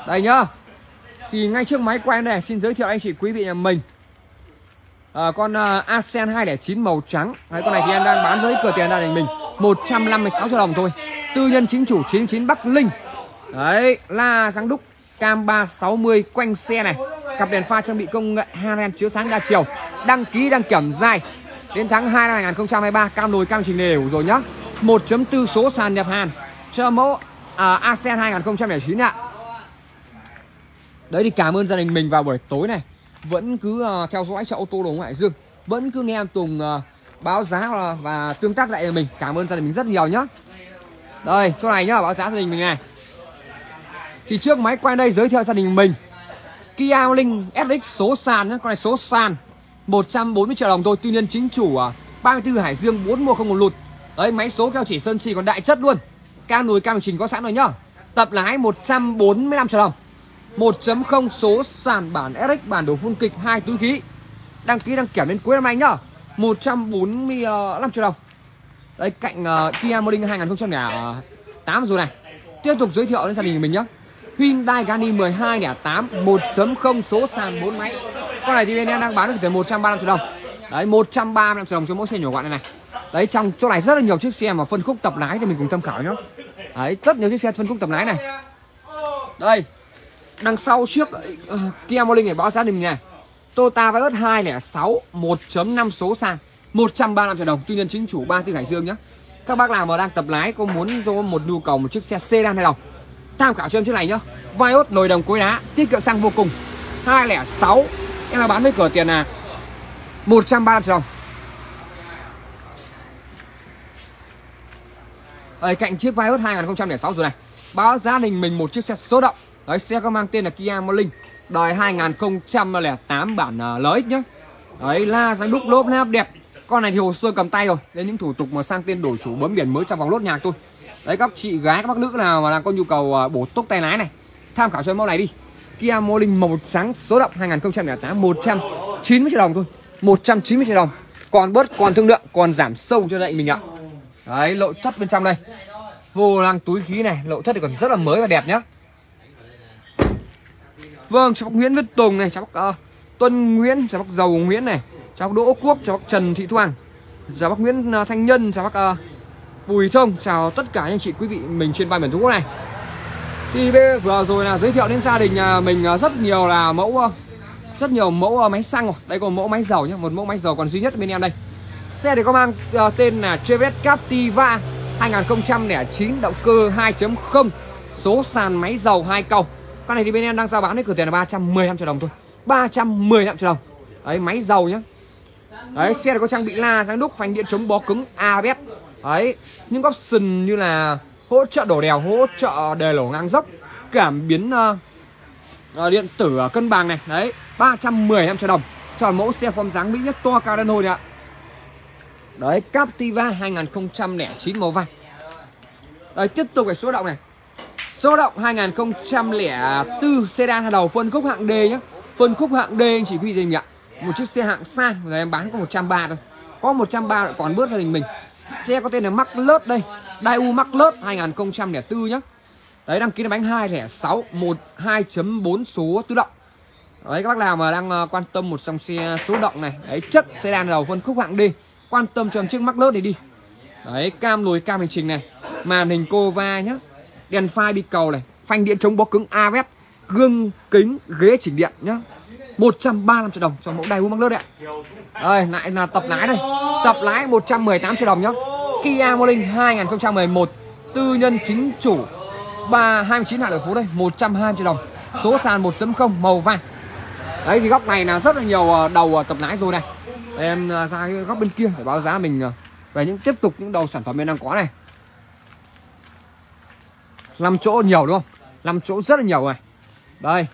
Speaker 1: Đây nhá. Thì ngay trước máy quay này xin giới thiệu anh chị quý vị nhà mình con Ascend 209 màu trắng. Đấy, con này thì em đang bán với cửa tiền gia đình mình 156 triệu đồng thôi. Tư nhân chính chủ 99 Bắc Linh. Đấy, la sáng đúc, cam 360 quanh xe này. Cặp đèn pha trang bị công nghệ HRN chiếu sáng đa chiều. Đăng ký đăng kiểm dài đến tháng 2 năm 2023, cam nồi cam trình đều rồi nhá. 1.4 số sàn nhập Hàn cho mẫu Ascend 2009 ạ. Đấy thì cảm ơn gia đình mình vào buổi tối này vẫn cứ theo dõi chợ ô tô Đồ Ngũ Hải Dương, vẫn cứ nghe em Tùng báo giá và tương tác lại với mình. Cảm ơn gia đình mình rất nhiều nhá. Đây, chỗ này nhá, báo giá gia đình mình này. Thì trước máy quay đây giới thiệu gia đình mình Kia Morning SX số sàn nhá, con này số sàn 140 triệu đồng thôi, tư nhân chính chủ 34 Hải Dương 4 mua không một lụt. Đấy, máy số keo chỉ sơn xi còn đại chất luôn. Cam nồi cam trình có sẵn rồi nhá. Tập lái 145 triệu đồng. 1.0 số sàn bản SX, bản đồ phun kịch 2 túi khí. Đăng ký đăng kiểm đến cuối năm nay nhá. 145 triệu đồng. Đấy, cạnh Kia Morning 2008 rồi này. Tiếp tục giới thiệu đến gia đình mình nhá. Hyundai Gani 1208 1.0 số sàn 4 máy. Con này thì bên em đang bán được từ 135 triệu đồng. Đấy, 135 triệu đồng cho mỗi xe nhỏ gọn này này. Đấy, trong chỗ này rất là nhiều chiếc xe mà phân khúc tập lái thì mình cùng tham khảo nhá. Đấy, rất nhiều chiếc xe phân khúc tập lái này. Đây, đằng sau chiếc Kia Morning này báo giá đình này. Toyota Vios 206 1.5 số sàn 135 triệu đồng, tư nhân chính chủ 34 Hải Dương nhá. Các bác nào mà đang tập lái có muốn có một nhu cầu một chiếc xe sedan hay không, tham khảo cho em chiếc này nhá. Vios nồi đồng cối đá, tiết kiệm xăng vô cùng. 206 em đã bán với cửa tiền là 130 triệu đồng. Ở cạnh chiếc Vios 2006 rồi này. Báo giá đình mình một chiếc xe số động. Đấy, xe có mang tên là Kia Morning đời 2008 bản LX nhá. Đấy, la dáng đúc lốp láp đẹp. Con này thì hồ sơ cầm tay rồi. Đây những thủ tục mà sang tên đổi chủ bấm biển mới trong vòng lốt nhạc thôi. Đấy, các chị gái các bác nữ nào mà đang có nhu cầu bổ túc tay lái này, tham khảo cho mẫu này đi. Kia Morning màu trắng số động 2008 190 triệu đồng thôi. 190 triệu đồng. Còn bớt, còn thương lượng, còn giảm sâu cho dạy mình ạ. Đấy, nội thất bên trong đây. Vô lăng túi khí này, nội thất thì còn rất là mới và đẹp nhá. Vâng, cháu bác Nguyễn Viết Tùng này, cháu bác Tuân Nguyễn, cháu bác Dầu Nguyễn này, cháu bác Đỗ Quốc, cháu bác Trần Thị Thoang, cháu bác Nguyễn Thanh Nhân, cháu bác Bùi Thông, chào tất cả anh chị quý vị mình trên ba miền Tổ quốc này. Thì vừa rồi là giới thiệu đến gia đình nhà mình rất nhiều mẫu máy xăng rồi. Đây còn mẫu máy dầu nhé, một mẫu máy dầu còn duy nhất bên em đây. Xe thì có mang tên là Chevrolet Captiva 2009, động cơ 2.0, số sàn máy dầu 2 cầu. Con này thì bên em đang giao bán với cửa tiền là 315 triệu đồng thôi. 315 triệu đồng. Đấy, máy dầu nhá. Đấy, xe này có trang bị la dáng đúc, phanh điện chống bó cứng ABS. Đấy, những option như là hỗ trợ đổ đèo, hỗ trợ đề lổ ngang dốc, cảm biến điện tử cân bằng này. Đấy, 315 triệu đồng cho mẫu xe form dáng Mỹ nhất to cao đen hồi ạ. Đấy, Captiva 2009 màu vàng. Đấy, tiếp tục cái số động này. Số động 2004 sedan hai đầu phân khúc hạng D nhé. Phân khúc hạng D anh chị quý vị ạ. Một chiếc xe hạng sang rồi em bán có 130 thôi. Có 130 còn bớt gia đình mình. Xe có tên là Maclus đây. Daewoo Maclus 2004 nhá. Đấy, đăng ký là bánh 206 12.4 số tự động. Đấy, các bác nào mà đang quan tâm một dòng xe số động này, đấy, chất sedan đầu phân khúc hạng D, quan tâm cho chiếc Maclus này đi. Đấy, cam nồi cam hành trình này, màn hình Cova nhá, đèn pha đi cầu này, phanh điện chống bó cứng ABS, gương kính ghế chỉnh điện nhá. 135 triệu đồng cho mẫu Daewoo Maclus đấy ạ. Đây, lại là tập lái đây. Tập lái 118 triệu đồng nhá. Kia Morning 2011, tư nhân chính chủ 329 Hạ Lợi Phú đây, 120 triệu đồng. Số sàn 1.0 màu vàng. Đấy thì góc này là rất là nhiều đầu tập lái rồi này. Đây, em ra cái góc bên kia để báo giá mình về những tiếp tục những đầu sản phẩm bên đang có này. 5 chỗ nhiều đúng không? 5 chỗ rất là nhiều này. Đây.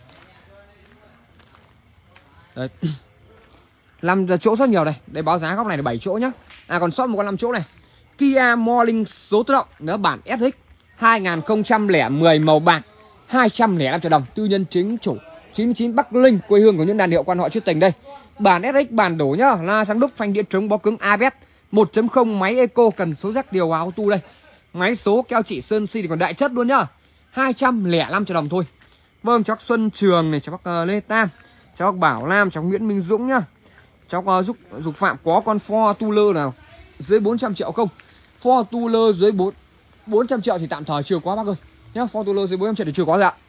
Speaker 1: Đấy. 5 chỗ rất nhiều đây. Đây báo giá góc này là 7 chỗ nhá. À còn sót một con 5 chỗ này. Kia Morning số tự động, nó bản SX 2010 màu bạc, 205 triệu đồng, tư nhân chính chủ 99 Bắc Linh, quê hương của những đàn hiệu quan họ trữ tình đây. Bản SX bản đổ nhá, la sáng đúc, phanh điện chống bó cứng ABS, 1.0 máy eco, cần số rắc điều hòa auto đây. Máy số keo chỉ sơn xi thì còn đại chất luôn nhá. 205 triệu đồng thôi. Vâng, cháu Xuân Trường này, cháu bác Lê Tam, cháu bác Bảo Lam, cháu Nguyễn Minh Dũng nhá. Cháu Dục Phạm có con Fortuner nào dưới 400 triệu không? Fortuner dưới 400 triệu thì tạm thời chưa có bác ơi nhá. Fortuner dưới 400 triệu thì chưa có rồi ạ.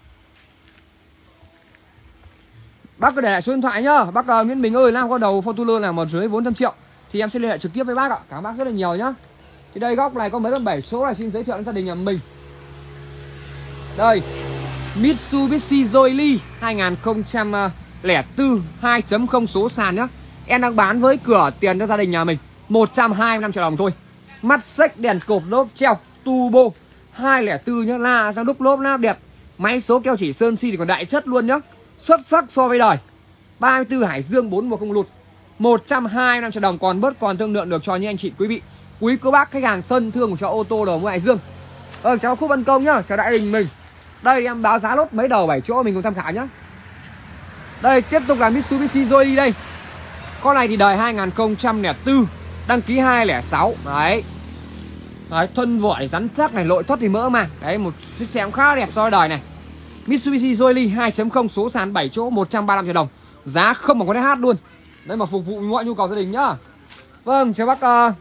Speaker 1: Bác cứ để lại số điện thoại nhá. Bác Nguyễn Bình ơi, Lam có đầu Fortuner nào mà dưới 400 triệu thì em sẽ liên hệ trực tiếp với bác ạ. Cảm ơn bác rất là nhiều nhá. Thì đây góc này có mấy con 7 số này, xin giới thiệu đến gia đình nhà mình. Đây, Mitsubishi Jolie 2004 2.0 số sàn nhá. Em đang bán với cửa tiền cho gia đình nhà mình 125 triệu đồng thôi. Mắt xích, đèn cộp, lốp treo, turbo 204 nhá. La sang đúc lốp láp đẹp. Máy số keo chỉ sơn xi thì còn đại chất luôn nhá. Xuất sắc so với đời. 34 Hải Dương 410 lụt 125 triệu đồng, còn bớt còn thương lượng được cho những anh chị quý vị, quý cô bác khách hàng thân thương của cho ô tô đầu Hải Dương. Cháu Khúc Văn Công nhá, chào đại đình mình. Đây em báo giá lốt mấy đầu 7 chỗ mình cùng tham khảo nhá. Đây tiếp tục là Mitsubishi Jolie đây. Con này thì đời 2004, đăng ký 2006. Đấy, thân vỏ rắn chắc này, nội thất thì mỡ mà. Đấy, một chiếc xe cũng khá đẹp so với đời này. Mitsubishi Jolie 2.0 số sàn 7 chỗ 135 triệu đồng. Giá không bằng con SH luôn. Đây mà phục vụ mọi nhu cầu gia đình nhá. Vâng, chào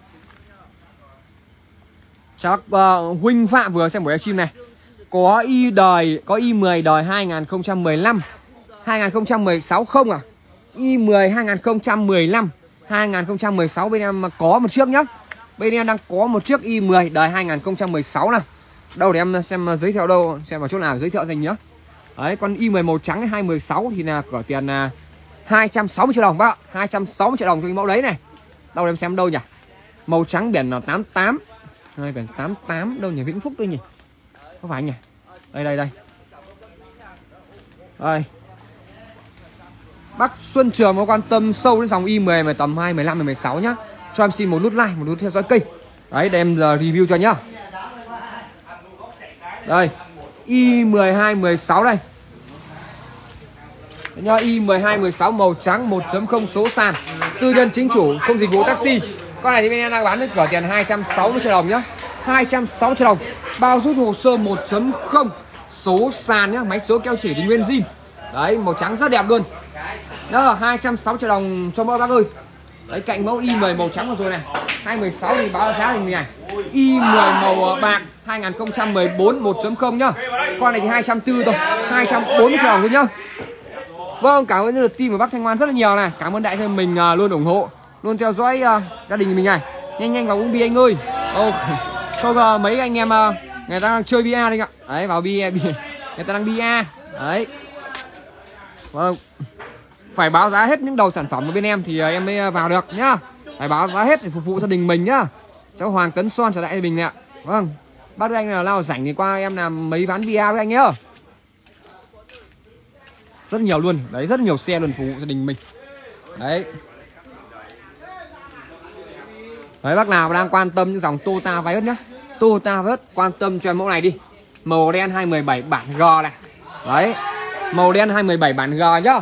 Speaker 1: bác Huynh Phạm vừa xem buổi livestream này. Có i10 đời 2015 2016 không à? i10 2015 2016 bên em có một chiếc nhá. Bên em đang có một chiếc i10 đời 2016 nào. Đâu để em xem giới thiệu đâu, xem vào chỗ nào giới thiệu dành nhá. Đấy, con i10 màu trắng 2016 thì là cửa tiền là 260 triệu đồng bác ạ. 260 triệu đồng cho cái mẫu đấy này. Đâu để em xem đâu nhỉ? Màu trắng biển là 88. Biển 88 đâu nhỉ? Vĩnh Phúc đây nhỉ? Có phải nhỉ? Đây. Đây. Bác Xuân Trường có quan tâm sâu đến dòng i10 mà tầm 215 16 nhá. Cho em xin một nút like, một nút theo dõi kênh. Đấy, để em review cho nhá. Đây, i12 16 đây. Đấy nhá, i12 16 màu trắng 1.0 số sàn, tư nhân chính chủ, không dịch vụ taxi. Con này thì bên em đang bán với cửa tiền 260 triệu đồng nhá. 260 triệu đồng. Bao rút hồ sơ 1.0 số sàn nhá, máy số keo chỉ thì nguyên zin. Đấy, màu trắng rất đẹp luôn. Đó, 260 triệu đồng cho mỗi bác ơi. Đấy, cạnh mẫu i10 màu trắng vừa rồi này. 216 thì báo giá hình này. i10 màu bạc 2014 1.0 nhá. Con này thì 240 thôi, 240 triệu đồng thôi nhá. Vâng, cảm ơn lượt team của bác Thanh Ngoan rất là nhiều này. Cảm ơn đại thân mình luôn ủng hộ, luôn theo dõi gia đình mình này. Nhanh vào uống bia anh ơi. Không mấy anh em người ta đang chơi bia đây ạ. Đấy, vào bia người ta đang bia. Đấy. Vâng. Phải báo giá hết những đầu sản phẩm của bên em thì em mới vào được nhá. Phải báo giá hết để phục vụ gia đình mình nhá. Cháu Hoàng Tấn Son chào đại mình nè. Vâng. Bác anh nào rảnh thì qua em làm mấy ván bia với anh nhá. Rất nhiều luôn. Đấy, rất nhiều xe luôn phục vụ gia đình mình. Đấy. Đấy, bác nào đang quan tâm những dòng Toyota Vios nhá. Toyota Vios quan tâm cho em mẫu này đi. Màu đen 217 bản G này. Đấy. Màu đen 217 bản G nhá.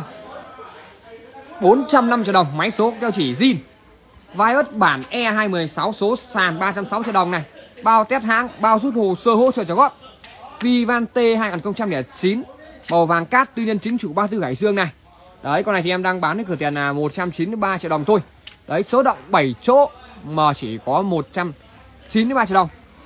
Speaker 1: 450 triệu đồng, máy số keo chỉ zin. Vios bản E216 số sàn 360 triệu đồng này. Bao test hãng, bao rút hồ sơ hỗ trợ trả góp. Vivante 2009 màu vàng cát, tư nhân chính chủ 34 Hải Dương này. Đấy, con này thì em đang bán với cửa tiền là 193 triệu đồng thôi. Đấy, số động 7 chỗ mà chỉ có 193 triệu đồng.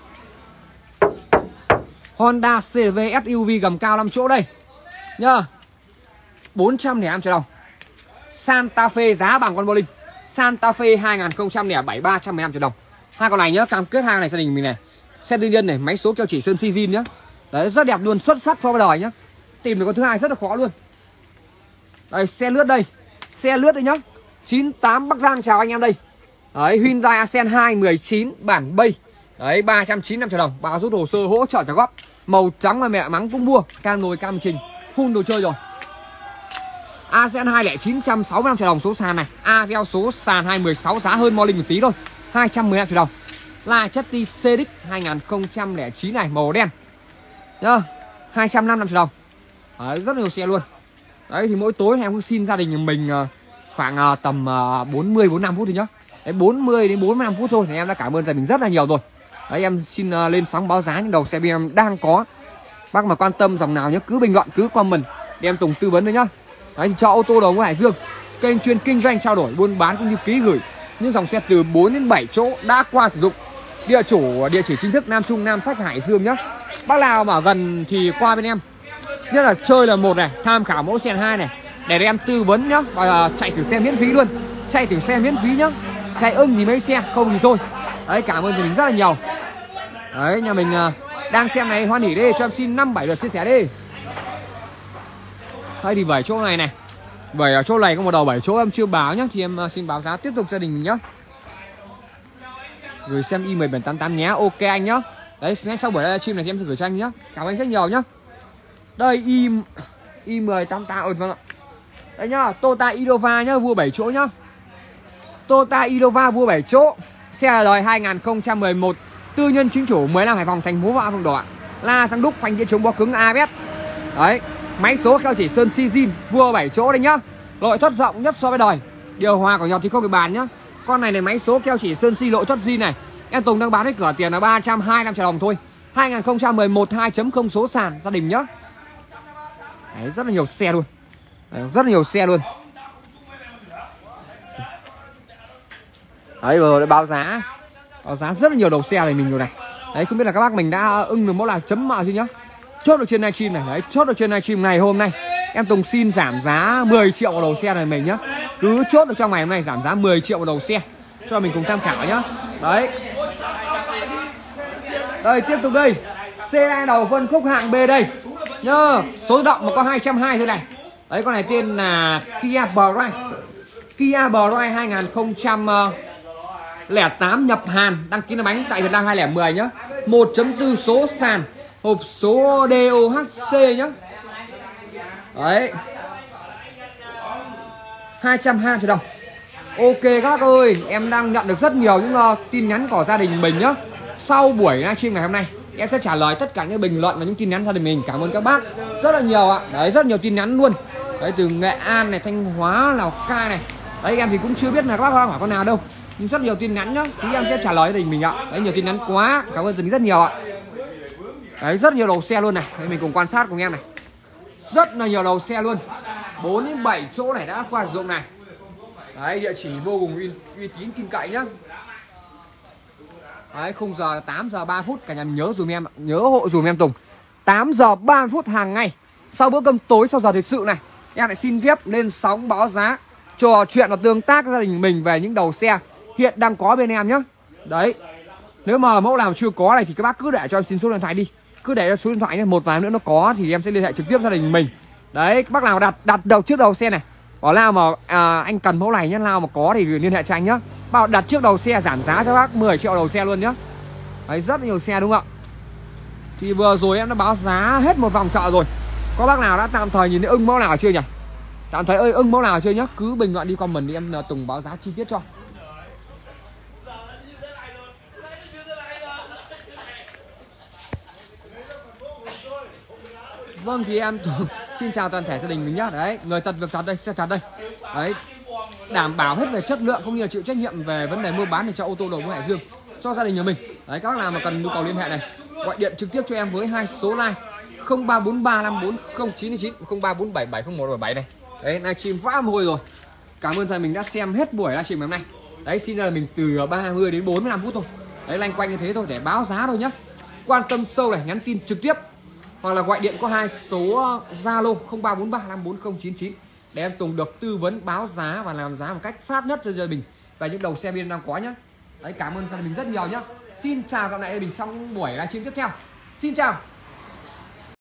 Speaker 1: Honda CRV SUV gầm cao 5 chỗ đây nhá, 405 triệu đồng. Santa Fe giá bằng con Bowling. Santa Fe 2007 315 triệu đồng. Hai con này nhá, cam kết hàng này gia đình mình này. Xe tư nhân này, máy số keo chỉ sơn xi zin nhá. Đấy, rất đẹp luôn, xuất sắc so với đời nhá. Tìm được con thứ hai rất là khó luôn. Đây, xe lướt đây. Xe lướt đây nhá. 98 Bắc Giang chào anh em đây. Đấy, Hyundai Accent 219 bản bay. Đấy, 395 triệu đồng, bao rút hồ sơ hỗ trợ trả góp. Màu trắng mà mẹ mắng cũng mua, cam nồi cam trình, phun đồ chơi rồi. Accent 965 triệu đồng số sàn này. Avel số sàn 216 giá hơn Morning một tí thôi, 215 triệu đồng. Lachetti CX 2009 này, màu đen nhá, 255 triệu đồng. Đấy, rất nhiều xe luôn. Đấy, thì mỗi tối em cứ xin gia đình mình khoảng tầm 40-45 phút thôi nhá. Đấy, 40 đến 45 phút thôi thì em đã cảm ơn gia đình rất là nhiều rồi. Đấy, em xin lên sóng báo giá những đầu xe bên em đang có Bác mà quan tâm dòng nào nhá, cứ bình luận, cứ comment để em Tùng tư vấn đấy nhá. Đấy thì cho ô tô đầu của Hải Dương, kênh chuyên kinh doanh trao đổi buôn bán cũng như ký gửi những dòng xe từ 4 đến 7 chỗ đã qua sử dụng. Địa chỉ chính thức Nam Trung Nam Sách Hải Dương nhá. Bác nào mà ở gần thì qua bên em. Nhất là chơi là một này, tham khảo mẫu xe 2 này để em tư vấn nhá, và chạy thử xe miễn phí luôn. Chạy thử xe miễn phí nhá. Chạy ưng thì mấy xe, không thì thôi. Đấy, cảm ơn mình rất là nhiều. Đấy, nhà mình đang xem này, hoan hỉ đi, cho em xin 5-7 lượt chia sẻ đi. Thôi thì 7 chỗ này này. Vậy ở chỗ này có một đầu 7 chỗ em chưa báo nhá, thì em xin báo giá tiếp tục gia đình mình nhá. Gửi xem email 788 nhé. Ok anh nhá. Đấy, ngay sau buổi livestream này thì em sẽ gửi cho anh nhá. Cảm ơn anh rất nhiều nhá. Đây i1088 vâng ạ. Đây nhá, Toyota Innova nhá, vua 7 chỗ nhá. Toyota Innova vua 7 chỗ. Xe đời 2011, tư nhân chính chủ 15 Hải Phòng, thành phố Vạn Phường Đỏ. La xăng đúc, phanh đĩa chống bó cứng ABS. Đấy, máy số keo chỉ sơn Cizin, vua 7 chỗ đây nhá. Nội thất rộng nhất so với đời. Điều hòa của nhọt thì không được bàn nhá. Con này máy số keo chỉ sơn xi nội thất zin này. Em Tùng đang bán hết cửa tiền là 325 triệu đồng thôi. 2011 2.0 số sàn gia đình nhá. Đấy, rất là nhiều xe luôn. Đấy, rất là nhiều xe luôn. Đấy, vừa báo giá. Báo giá rất là nhiều đầu xe này mình rồi này. Đấy, không biết là các bác mình đã ưng được mẫu nào chấm mạo chưa nhá. Chốt được trên livestream này. Đấy, chốt được trên livestream ngày hôm nay. Em Tùng xin giảm giá 10 triệu một đầu xe này mình nhá. Cứ chốt được trong ngày hôm nay giảm giá 10 triệu một đầu xe cho mình cùng tham khảo nhá. Đấy. Đây, tiếp tục đây. Xe đầu phân khúc hạng B đây nhá. Số động mà có 220 thôi này. Đấy, con này tên là Kia Pride. Kia Pride 2008 nhập Hàn, đăng ký là bánh tại Việt Nam 2010 nhá. 1.4 số sàn, hộp số DOHC nhá. Đấy, 220 triệu đồng. Ok các bác ơi, em đang nhận được rất nhiều những tin nhắn của gia đình mình nhá. Sau buổi livestream ngày hôm nay em sẽ trả lời tất cả những bình luận và những tin nhắn gia đình mình. Cảm ơn các bác rất là nhiều ạ. Đấy, rất nhiều tin nhắn luôn. Đấy, từ Nghệ An này, Thanh Hóa, Lào Cai này. Đấy, em thì cũng chưa biết là các bác hỏi con nào đâu, nhưng rất nhiều tin nhắn nhá, thì em sẽ trả lời gia đình mình ạ. Đấy, nhiều tin nhắn quá, cảm ơn gia đình rất nhiều ạ. Đấy, rất nhiều đầu xe luôn này. Đấy, mình cùng quan sát cùng em này. Rất là nhiều đầu xe luôn. 4 đến 7 chỗ này đã qua sử dụng này. Đấy, địa chỉ vô cùng uy tín tin cậy nhá. Đấy, khung giờ 8 giờ 3 phút, cả nhà nhớ dùm em, nhớ hộ dùm em Tùng. 8 giờ 30 phút hàng ngày. Sau bữa cơm tối, sau giờ thời sự này, em lại xin phép lên sóng báo giá, trò chuyện và tương tác với gia đình mình về những đầu xe hiện đang có bên em nhé. Đấy, nếu mà mẫu nào chưa có này thì các bác cứ để cho em xin số điện thoại đi, cứ để cho số điện thoại nhé. Một vài nữa nó có thì em sẽ liên hệ trực tiếp gia đình mình. Đấy, các bác nào đặt đầu trước đầu xe này, có nào mà anh cần mẫu này nhé, nào mà có thì liên hệ cho anh nhé. Bảo đặt trước đầu xe giảm giá cho bác 10 triệu đầu xe luôn nhé. Đấy, rất nhiều xe đúng không ạ. Thì vừa rồi em đã báo giá hết một vòng chợ rồi. Có bác nào đã tạm thời nhìn thấy ưng mẫu nào chưa nhỉ? Tạm thời ơi ưng mẫu nào chưa nhá? Cứ bình luận đi comment đi, em Tùng báo giá chi tiết cho. Vâng, thì em xin chào toàn thể gia đình mình nhá. Đấy, người thật việc thật đây, xe thật đây. Đấy, đảm bảo hết về chất lượng cũng như là chịu trách nhiệm về vấn đề mua bán để cho ô tô đầu Hải Dương cho gia đình nhà mình. Đấy, các bác nào mà cần nhu cầu liên hệ này, gọi điện trực tiếp cho em với hai số line 0343540999 0347701777 này. Đấy, livestream vã một hồi rồi. Cảm ơn gia đình mình đã xem hết buổi livestream ngày hôm nay. Đấy, xin ra mình từ 30 đến 45 phút thôi. Đấy, loanh quanh như thế thôi để báo giá thôi nhá. Quan tâm sâu này nhắn tin trực tiếp hoặc là gọi điện có hai số Zalo 0343540999 để em Tùng được tư vấn báo giá và làm giá một cách sát nhất cho gia đình và những đầu xe bên đang có nhá. Đấy, cảm ơn gia đình mình rất nhiều nhá. Xin chào, gặp lại gia đình trong những buổi livestream tiếp theo. Xin chào.